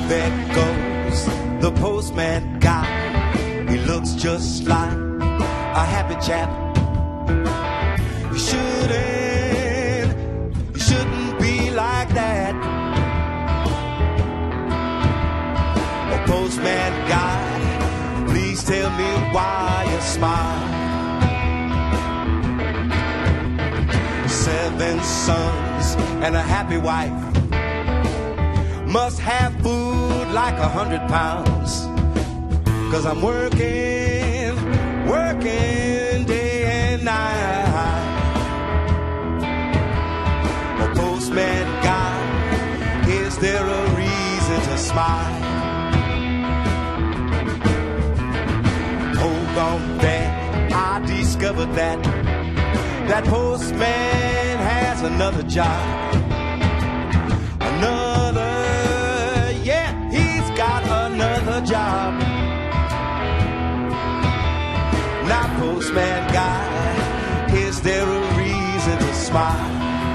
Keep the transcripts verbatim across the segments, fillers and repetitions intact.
there goes the postman guy. He looks just like a happy chap. You shouldn't, you shouldn't be like that. Oh, postman guy, please tell me why you smile. Seven sons and a happy wife must have food like a hundred pounds. Cause I'm working, working day and night. Oh, postman guy, is there a reason to smile? Hold on there, I discovered that that postman has another job. Another, yeah, he's got another job. Now, postman guy, is there a reason to smile?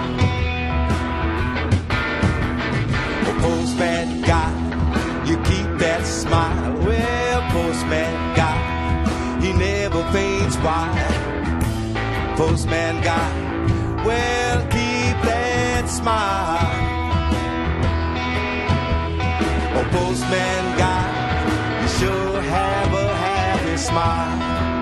Oh, postman guy, you keep that smile. Well, postman guy, he never faints. Why? Postman guy, well, keep that smile. Oh, postman guy, you sure have a happy smile.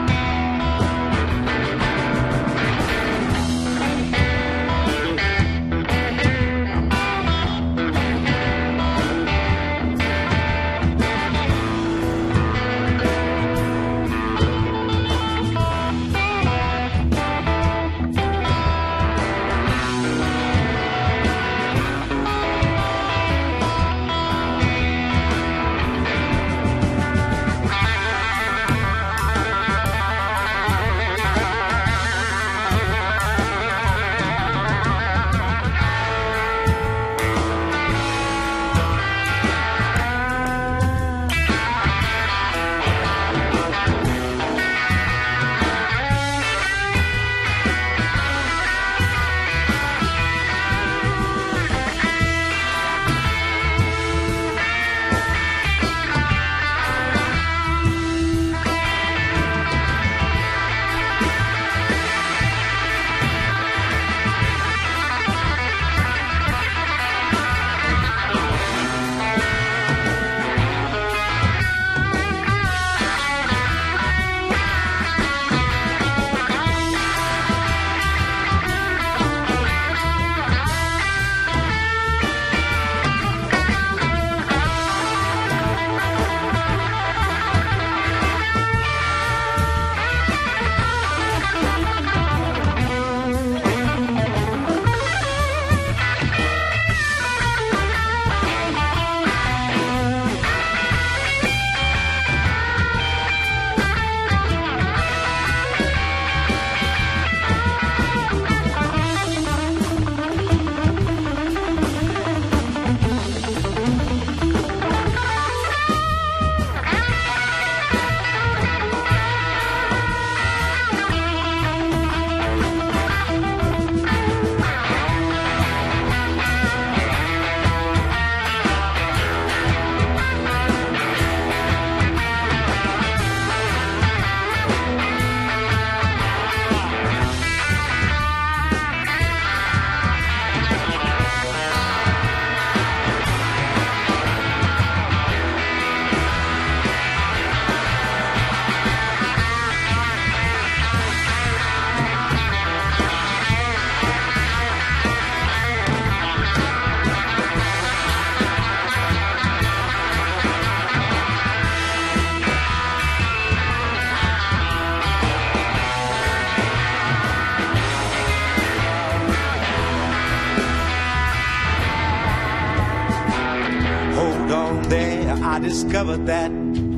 I discovered that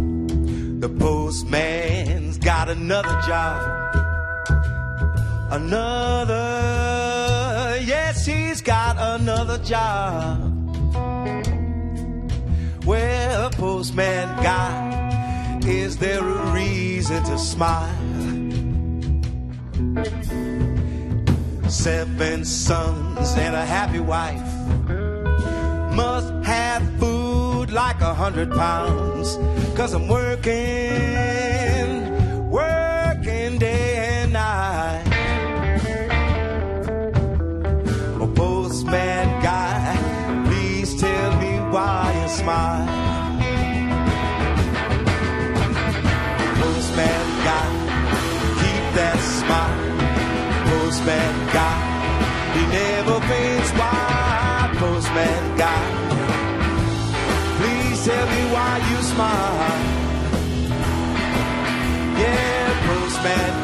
the postman's got another job. Another, yes, he's got another job. Well, postman guy, is there a reason to smile? Seven sons and a happy wife must have food like like a hundred pounds, 'cause I'm working, working day and night. Oh, postman guy, please tell me why you smile. Postman guy, keep that smile. Postman guy, he never thinks why. Postman guy, please tell me why you smile. Yeah, postman